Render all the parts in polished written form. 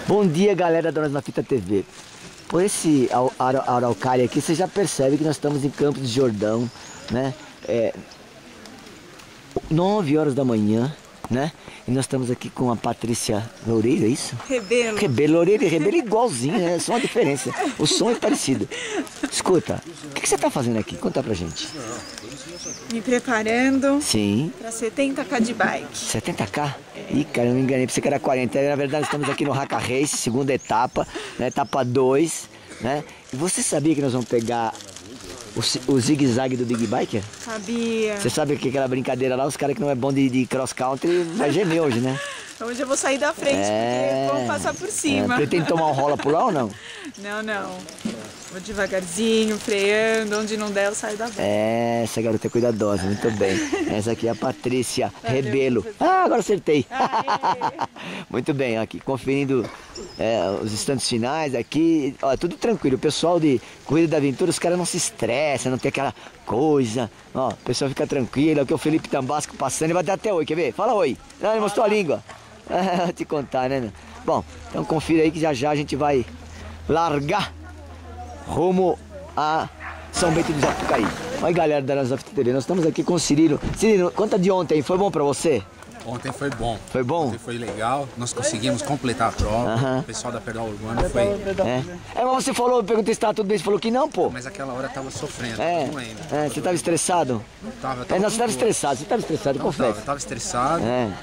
Bom dia, galera da Nós na Fita TV. Por esse araucária aqui, você já percebe que nós estamos em Campos do Jordão, né? 9 horas da manhã, né? E nós estamos aqui com a Patrícia Loureiro, é isso? Rebelo. Rebelo, Loureiro e Rebelo igualzinho, né? Só uma diferença. O som é parecido. Escuta, o que você tá fazendo aqui? Conta pra gente. Me preparando. Sim. Pra 70k de bike. 70k? Ih, cara, eu me enganei, pensei que era 40. Na verdade, estamos aqui no Haka Race, segunda etapa, né? Etapa 2, né? E você sabia que nós vamos pegar o zigue-zague do Big Biker? Sabia. Você sabe que aquela brincadeira lá, os caras que não é bom de cross-country vai gemer hoje, né? Hoje eu vou sair da frente, porque vamos passar por cima. Pretende tomar um rola por lá ou não? Não. Vou devagarzinho, freando, onde não der eu saio da frente. Essa garota é cuidadosa, muito bem. Essa aqui é a Patrícia Rebelo. Agora acertei. Muito bem, aqui conferindo os instantes finais aqui. Ó, tudo tranquilo, o pessoal de Corrida da Aventura, os caras não se estressam, não tem aquela coisa. Ó, o pessoal fica tranquilo, aqui é o Felipe Tambasco passando, ele vai dar até oi, quer ver? Fala oi. Não, ele mostrou a língua. Vou te contar, né? Bom, então confira aí que já a gente vai largar rumo a São Bento do Japucaí. Olha, galera da Nós na Fita TV, nós estamos aqui com o Cirilo. Cirilo, conta de ontem, foi bom pra você? Ontem foi bom. Foi bom? Ontem foi legal, nós conseguimos completar a prova. O pessoal da Pedal Urbana foi... Mas você falou, eu perguntei se estava tudo bem, você falou que não, pô. Mas aquela hora tava sofrendo, não ainda. Você estava estressado? Não tava, Não, você estava estressado, confesso. Eu tava estressado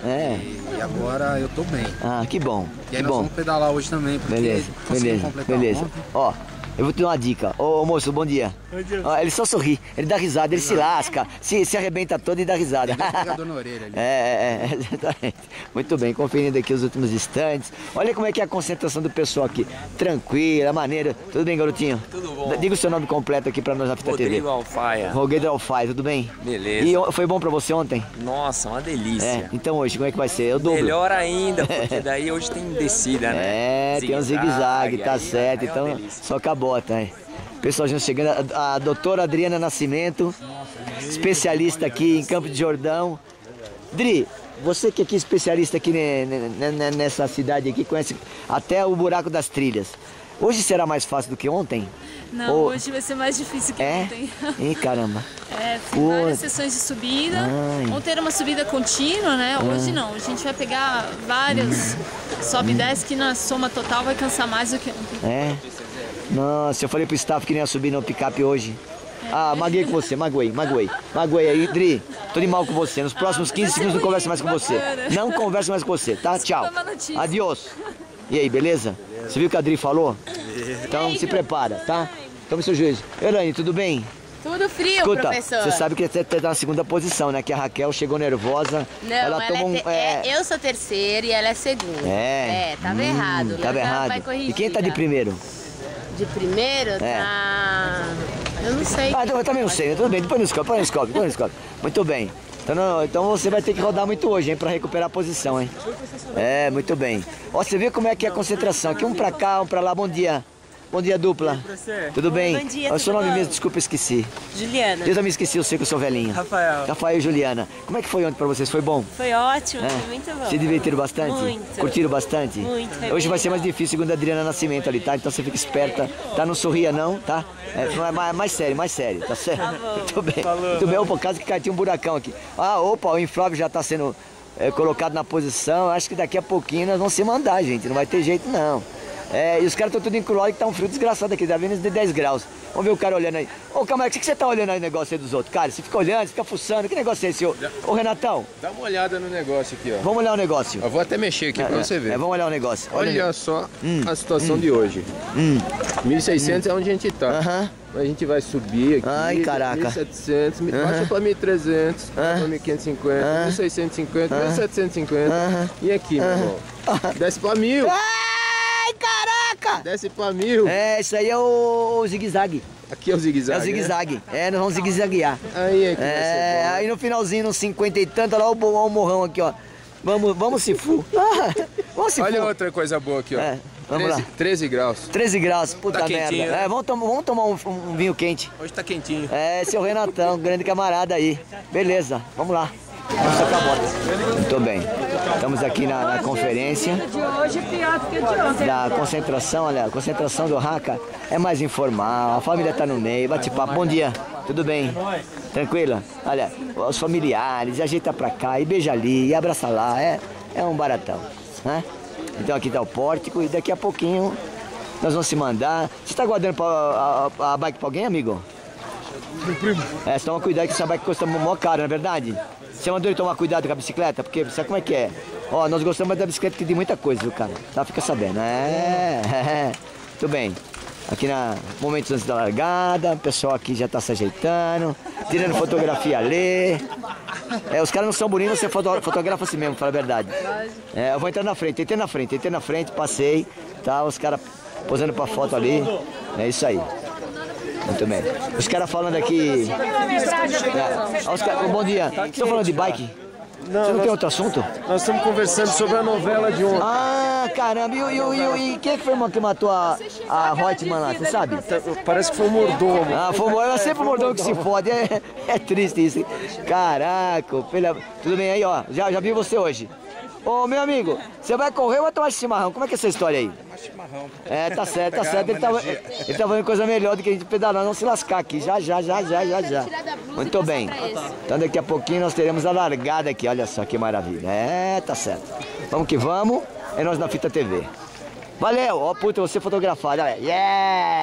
e agora eu tô bem. Que bom, E aí nós vamos pedalar hoje também, porque conseguimos completar ontem. Ó, eu vou te dar uma dica. Ô moço, bom dia. Bom dia. Ó, ele só sorri, ele dá risada, ele se lasca, se arrebenta todo e dá risada. Tem um pegador na orelha ali. Exatamente. Muito bem, conferindo aqui os últimos instantes. Olha como é que é a concentração do pessoal aqui. Tranquila, maneira. Tudo bem, garotinho? Tudo bom. Diga o seu nome completo aqui pra nós na Fita TV. Rodrigo Alfaia. Rodrigo Alfaia, tudo bem? Beleza. E foi bom pra você ontem? Nossa, uma delícia. Então hoje, como é que vai ser? Eu dobro. Melhor ainda, porque daí hoje tem descida, né? Tem um zigue-zague, tá certo. Aí é Então, só acabota, hein? Pessoal, já chegando, a doutora Adriana Nascimento, especialista aqui em Campos de Jordão. Dri, você que aqui é especialista aqui nessa cidade aqui, conhece até o buraco das trilhas. Hoje será mais fácil do que ontem? Não, hoje vai ser mais difícil que ontem. Ih, caramba. Tem várias sessões de subida. Ontem era uma subida contínua, né? Hoje não. A gente vai pegar várias sobe e desce que na soma total vai cansar mais do que ontem. Nossa, eu falei pro staff que nem ia subir no picape hoje. Maguei com você, magoei aí, Dri, tô de mal com você. Nos próximos 15 segundos não converso mais com você. Não converso mais com você, tá? Tchau. Adiós. E aí, beleza? Você viu o que a Dri falou? Então se prepara, tá? Tome seu juízo. Elaine, tudo bem? Tudo frio, Escuta, professor. Você sabe que você tá na segunda posição, né? Que a Raquel chegou nervosa. Não, ela tomou eu sou terceira e ela é segunda. Tava errado. Tava errado. Vai corrigir, e quem tá de primeiro? De primeiro tá... Eu não sei. Eu também não sei. Tudo bem, depois nos cobre. Muito bem. Então você vai ter que rodar muito hoje, hein? Pra recuperar a posição, hein? Muito bem. Ó, você vê como é que é a concentração. Aqui um pra cá, um pra lá. Bom dia. Bom dia, dupla. Tudo bem? Bom dia, o seu nome bom? mesmo, desculpa, esqueci. Juliana. Eu também esqueci, eu sei que eu sou velhinho. Rafael e Juliana. Como é que foi ontem pra vocês? Foi bom? Foi ótimo, foi muito bom. Se divertiram bastante? Muito. Curtiram bastante? Muito. Hoje vai ser mais difícil, segundo a Adriana Nascimento ali, tá? Então você fica esperta, tá? Não sorria não, tá? Mais sério, tá certo? Tá bom. Muito bem. Muito bem, por causa que tinha um buracão aqui. O inflável já tá sendo colocado na posição. Acho que daqui a pouquinho nós vamos se mandar, gente. Não vai ter jeito, não. E os caras estão tudo em cloro, que tá um frio desgraçado aqui, tá vendo de 10 graus. Vamos ver o cara olhando aí. Ô, camarada, o que você tá olhando aí no negócio aí dos outros? Cara, você fica olhando, você fica fuçando, que negócio é esse? Ô, Renatão. Dá uma olhada no negócio aqui, ó. Vamos olhar o negócio. Eu vou até mexer aqui pra você ver. Vamos olhar o negócio. Olha só a situação de hoje. 1.600 é onde a gente tá. A gente vai subir aqui. Ai, caraca. 1.700, baixa pra 1.300, pra 1.550, 1.650, 1.750. E aqui, meu irmão? Desce pra 1.000. Ai, caraca! Desce pra 1.000. Isso aí é o zigue-zague. Aqui é o zigue-zague. É o zigue-zague. Nós vamos zigue-zaguear. Aí é que vai ser bom. Aí no finalzinho, nos 50 e tanto, olha lá o morrão aqui, ó. Vamos se fu. Olha outra coisa boa aqui, ó. Vamos lá. 13 graus. 13 graus, puta Tá merda. quentinho, né? Vamos tomar um vinho quente. Hoje tá quentinho. Esse é o Renatão, grande camarada aí. Beleza, vamos lá. Nossa, acabou. Muito bem. Estamos aqui na conferência da concentração, olha, a concentração do Haka é mais informal, a família está no meio, bate-papo. Bom dia, tudo bem? Tranquila? Olha, os familiares, ajeita pra cá, e beija ali, e abraça lá, é um baratão, né? Então aqui está o pórtico e daqui a pouquinho nós vamos se mandar. Você está guardando a bike para alguém, amigo? Meu primo. Você toma cuidado que essa bike custa mó caro, não é verdade? Você mandou ele tomar cuidado com a bicicleta? Porque sabe como é que é? Ó, nós gostamos da bicicleta que tem muita coisa, viu, cara? Tá? Fica sabendo. Muito bem. Aqui na momentos antes da largada, o pessoal aqui já tá se ajeitando, tirando fotografia ali. Os caras não são bonitos, você fotografa assim mesmo, fala a verdade. Eu vou entrar na frente, entrei na frente, passei, tá? Os caras posando pra foto ali. É isso aí. Muito bem. Os caras falando aqui. Bom dia. Vocês estão falando de bike? Não, você não tem outro assunto? Nós estamos conversando sobre a novela de ontem. Ah, caramba. E quem é que foi o que matou a Reutemann lá? Você sabe? Parece que foi o mordomo. Ah, foi o mordomo. É sempre o mordomo que se fode. É triste isso. Caraca. Tudo bem aí, ó. Já vi você hoje. Ô, meu amigo, você vai correr ou vai tomar chimarrão? Como é que é essa história aí? Tomar chimarrão. Tá certo. Ele tá fazendo coisa melhor do que a gente pedalar, não se lascar aqui. Já. Muito bem. Então daqui a pouquinho nós teremos a largada aqui. Olha só que maravilha. Tá certo. Vamos que vamos. É nós na Fita TV. Valeu. Ó, puta, você fotografado. Olha. Yeah!